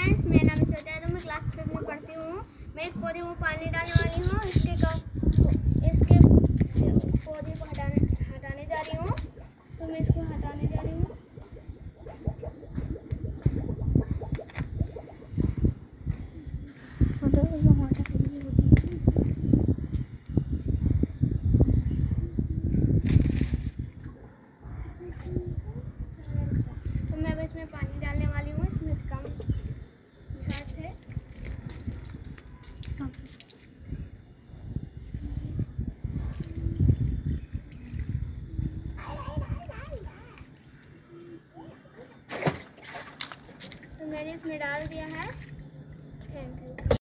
Friends, मेरा नाम श्वेता है। तो मैं क्लास 5 में पढ़ती हूँ। मैं एक पौधे में पानी डालने वाली हूँ। इसके पौधे को हटाने जा रही हूँ। तो मैं इसको हटाने जा रही हूँ। तो मैं अब इसमें पानी डालने वाली हूँ। इसमें कम घास है। तो मैंने इसमें डाल दिया है। Thank you.